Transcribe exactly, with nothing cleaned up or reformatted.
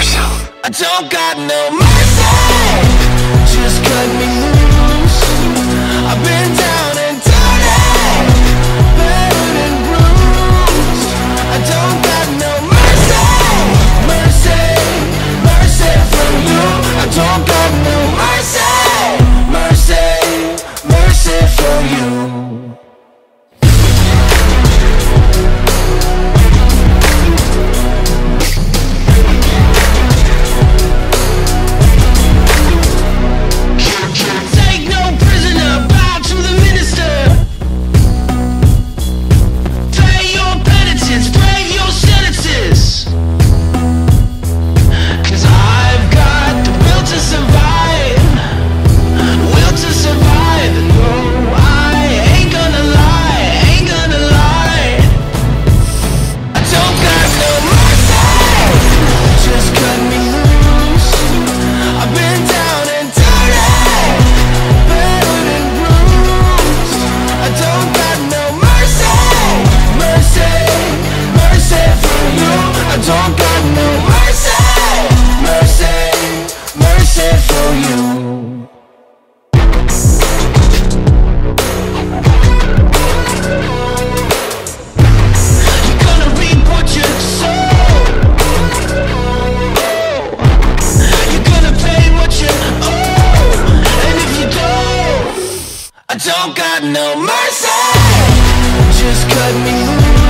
yourself. I don't got no mercy. Just cut me loose. I've been down and dirty, battered and bruised. I don't got no mercy. Mercy, mercy from you. I don't got no mercy. Mercy, mercy from you. Don't got no mercy, mercy, mercy for you. You're gonna reap what you sow. You're gonna pay what you owe. And if you don't, I don't got no mercy. Just cut me loose.